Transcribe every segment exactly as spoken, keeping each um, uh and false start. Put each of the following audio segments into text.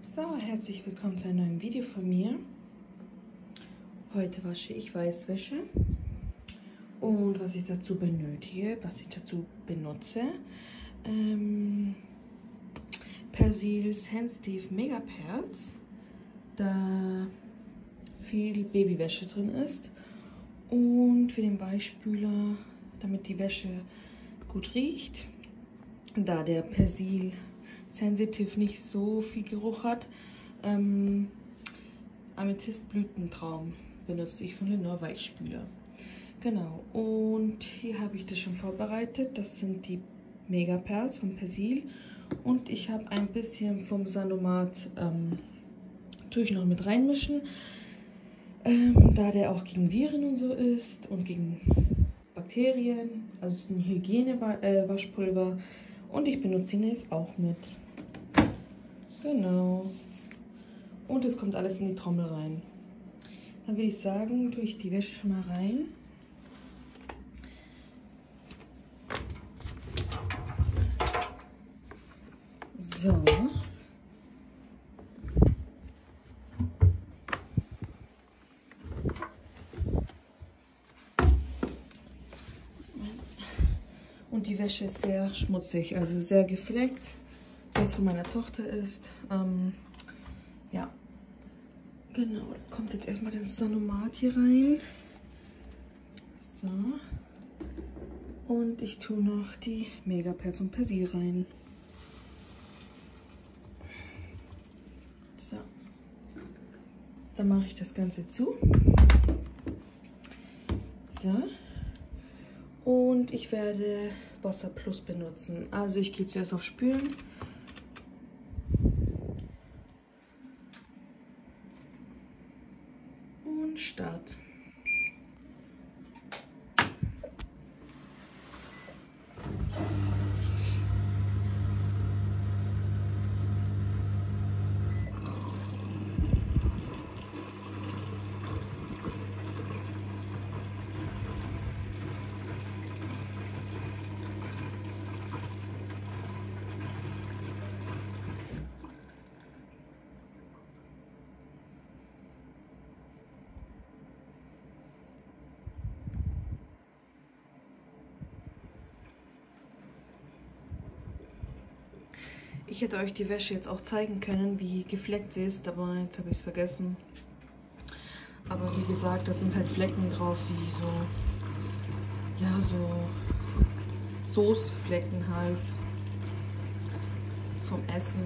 So, herzlich willkommen zu einem neuen Video von mir. Heute wasche ich Weißwäsche und was ich dazu benötige, was ich dazu benutze, ähm, Persil Sensitive Mega Pads, da viel Babywäsche drin ist, und für den Weichspüler, damit die Wäsche gut riecht, da der Persil Sensitive nicht so viel Geruch hat, ähm, Amethystblütentraum benutze ich von Lenor Weichspüler. Genau, und hier habe ich das schon vorbereitet. Das sind die Mega Pads von Persil und ich habe ein bisschen vom Sanomat, ähm, tue ich noch mit reinmischen, ähm, da der auch gegen Viren und so ist und gegen Bakterien. Also es ist ein Hygienewaschpulver. Und ich benutze ihn jetzt auch mit. Genau. Und es kommt alles in die Trommel rein. Dann würde ich sagen, tue ich die Wäsche schon mal rein. So. Und die Wäsche ist sehr schmutzig, also sehr gefleckt, weil es von meiner Tochter ist. Ähm, ja, genau, da kommt jetzt erstmal das Sanomat hier rein. So. Und ich tue noch die Mega Pads und Persil rein. So. Dann mache ich das Ganze zu. So. Und ich werde Wasser Plus benutzen. Also ich gehe zuerst auf Spülen. Und Start. Ich hätte euch die Wäsche jetzt auch zeigen können, wie gefleckt sie ist, aber jetzt habe ich es vergessen. Aber wie gesagt, da sind halt Flecken drauf, wie so, ja, so Soßflecken halt vom Essen.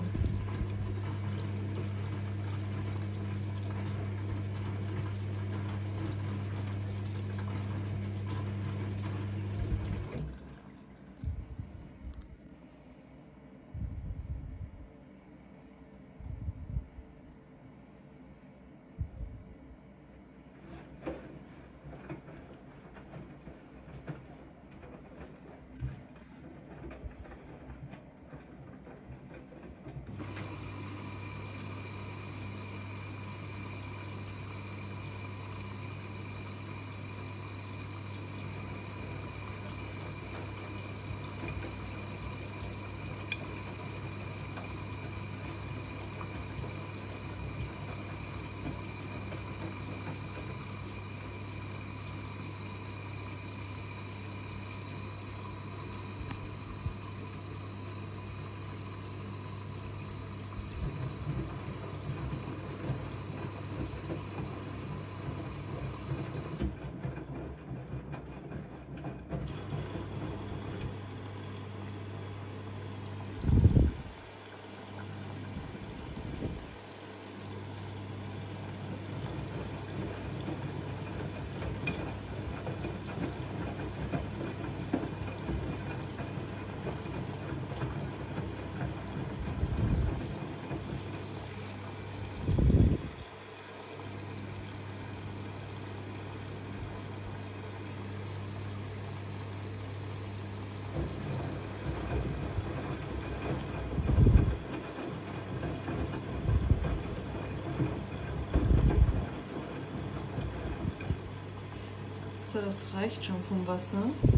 So, das reicht schon vom Wasser.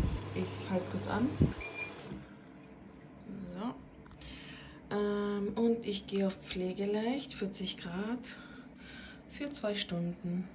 Ich halte kurz an. So. Ähm, und ich gehe auf Pflegeleicht, vierzig Grad, für zwei Stunden.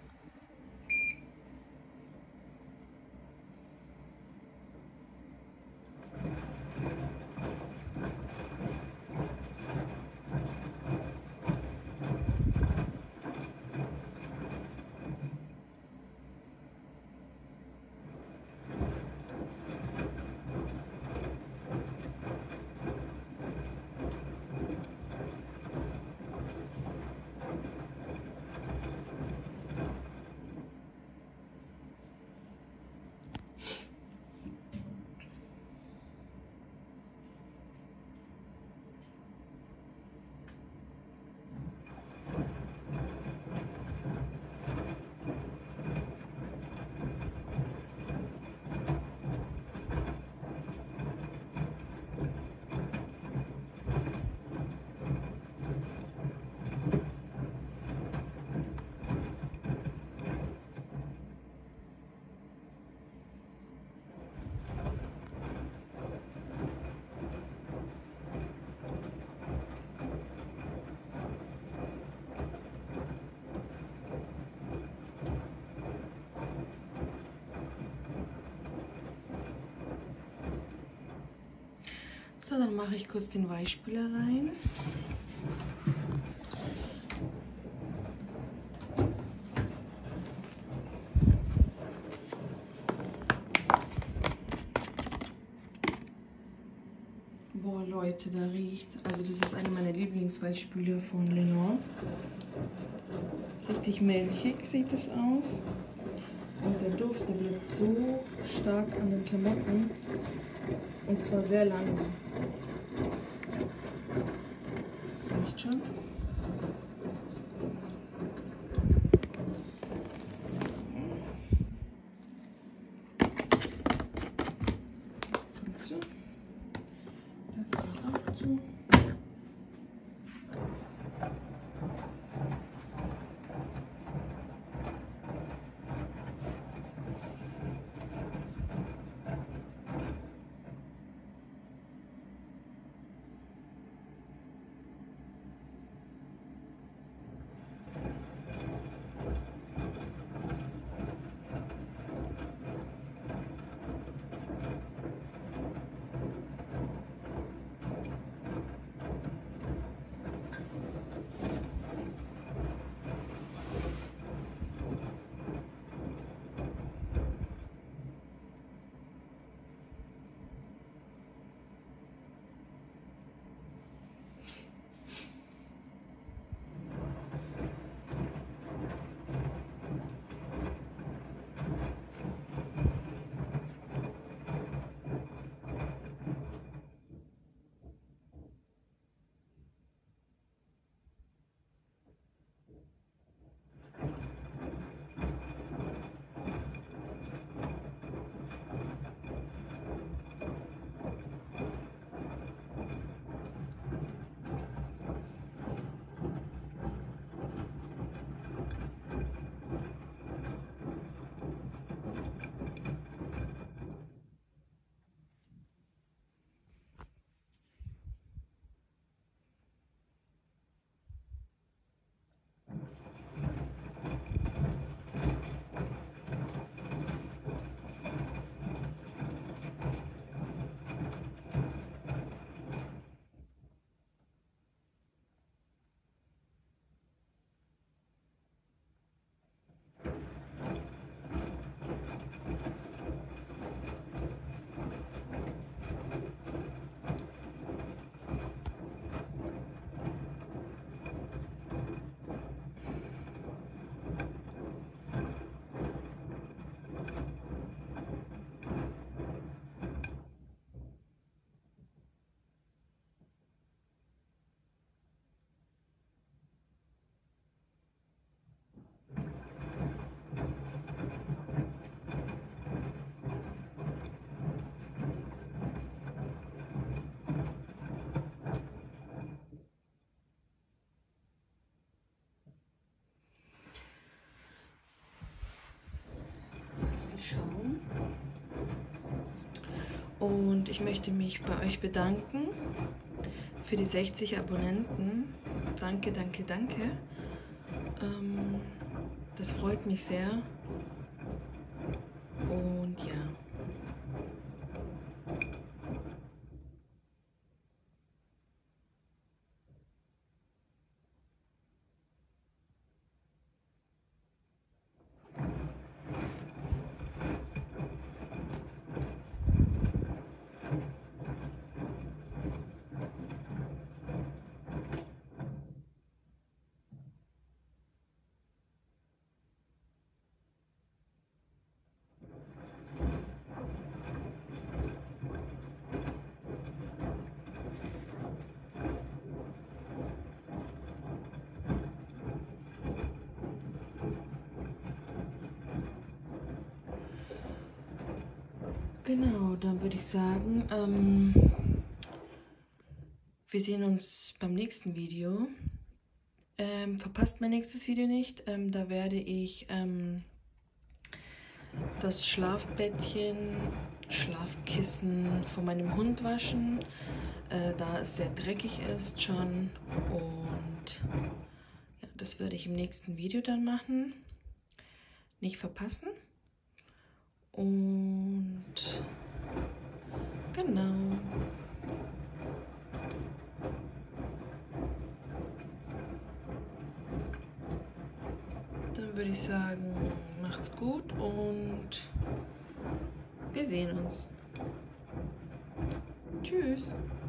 So, dann mache ich kurz den Weichspüler rein. Boah, Leute, da riecht, also das ist eine meiner Lieblingsweichspüler von Lenor. Richtig milchig sieht es aus. Und der Duft, der bleibt so stark an den Klamotten. Und zwar sehr lange. Das riecht schon. So. Das kommt auch zu. Schaum. Und ich möchte mich bei euch bedanken für die sechzig Abonnenten. Danke, danke, danke. Ähm, das freut mich sehr. Und ja. Genau, dann würde ich sagen, ähm, wir sehen uns beim nächsten Video. Ähm, verpasst mein nächstes Video nicht. Ähm, da werde ich ähm, das Schlafbettchen, Schlafkissen von meinem Hund waschen, äh, da es sehr dreckig ist schon. Und ja, das werde ich im nächsten Video dann machen. Nicht verpassen. Und genau. Dann würde ich sagen, macht's gut und wir sehen uns. Tschüss.